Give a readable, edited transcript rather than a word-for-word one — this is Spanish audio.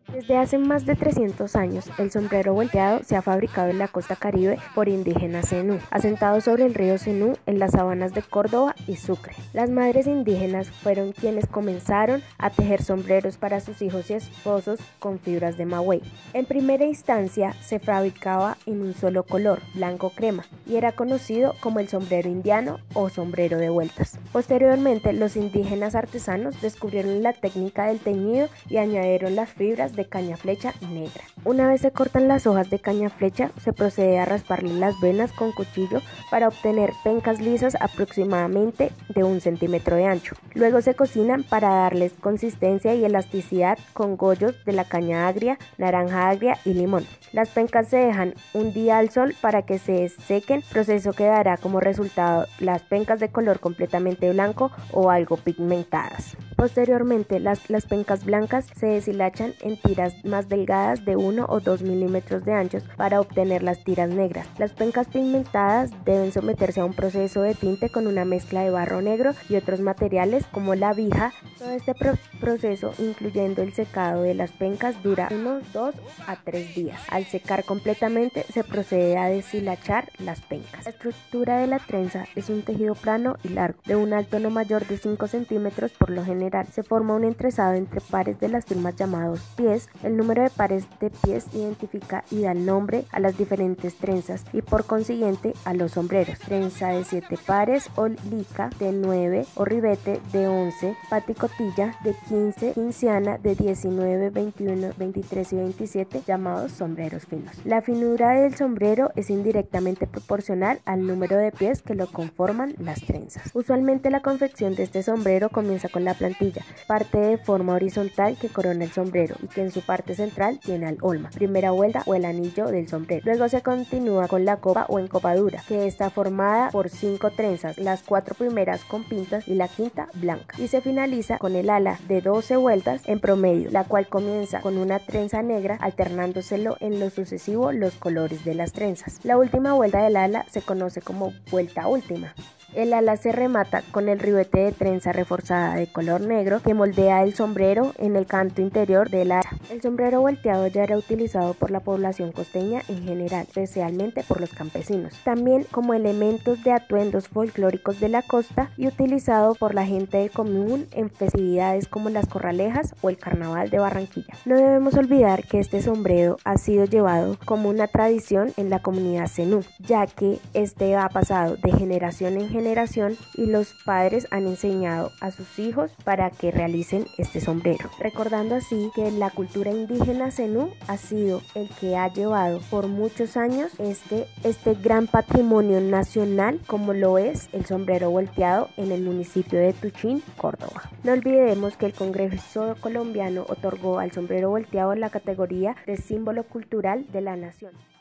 Desde hace más de 300 años, el sombrero volteado se ha fabricado en la costa Caribe por indígenas zenú, asentados sobre el río Zenú en las sabanas de Córdoba y Sucre. Las madres indígenas fueron quienes comenzaron a tejer sombreros para sus hijos y esposos con fibras de maguey. En primera instancia, se fabricaba en un solo color, blanco crema, y era conocido como el sombrero indiano o sombrero de vueltas. Posteriormente, los indígenas artesanos descubrieron la técnica del teñido y añadieron las fibras de caña flecha negra. Una vez se cortan las hojas de caña flecha, se procede a rasparle las venas con cuchillo para obtener pencas lisas aproximadamente de 1 centímetro de ancho. Luego se cocinan para darles consistencia y elasticidad con gollos de la caña agria, naranja agria y limón. Las pencas se dejan un día al sol para que se sequen, proceso que dará como resultado las pencas de color completamente blanco o algo pigmentadas. Posteriormente, las pencas blancas se deshilachan en tiras más delgadas de 1 o 2 milímetros de anchos para obtener las tiras negras. Las pencas pigmentadas deben someterse a un proceso de tinte con una mezcla de barro negro y otros materiales como la vija. Todo este proceso, incluyendo el secado de las pencas, dura unos 2 a 3 días. Al secar completamente, se procede a deshilachar las pencas. La estructura de la trenza es un tejido plano y largo, de un alto no mayor de 5 centímetros por lo general. Se forma un entrezado entre pares de las firmas llamados pies. El número de pares de pies identifica y da el nombre a las diferentes trenzas y por consiguiente a los sombreros. Trenza de 7 pares o lica de 9 o ribete de 11, paticotilla de 15, quinciana de 19, 21, 23 y 27 llamados sombreros finos. La finura del sombrero es indirectamente proporcional al número de pies que lo conforman las trenzas. Usualmente la confección de este sombrero comienza con la plantilla, parte de forma horizontal que corona el sombrero y que en su parte central tiene al olma, primera vuelta o el anillo del sombrero. Luego se continúa con la copa o encopadura, que está formada por 5 trenzas, las 4 primeras con pintas y la quinta blanca. Y se finaliza con el ala de 12 vueltas en promedio, la cual comienza con una trenza negra, alternándoselo en lo sucesivo los colores de las trenzas. La última vuelta del ala se conoce como vuelta última. El ala se remata con el ribete de trenza reforzada de color negro que moldea el sombrero en el canto interior del ala. El sombrero volteado ya era utilizado por la población costeña en general, especialmente por los campesinos, también como elementos de atuendos folclóricos de la costa y utilizado por la gente del común en festividades como las corralejas o el carnaval de Barranquilla. No debemos olvidar que este sombrero ha sido llevado como una tradición en la comunidad zenú, ya que este ha pasado de generación en generación y los padres han enseñado a sus hijos para que realicen este sombrero, recordando así que la cultura indígena zenú ha sido el que ha llevado por muchos años este gran patrimonio nacional como lo es el sombrero volteado en el municipio de Tuchín, Córdoba. No olvidemos que el Congreso colombiano otorgó al sombrero volteado la categoría de símbolo cultural de la nación.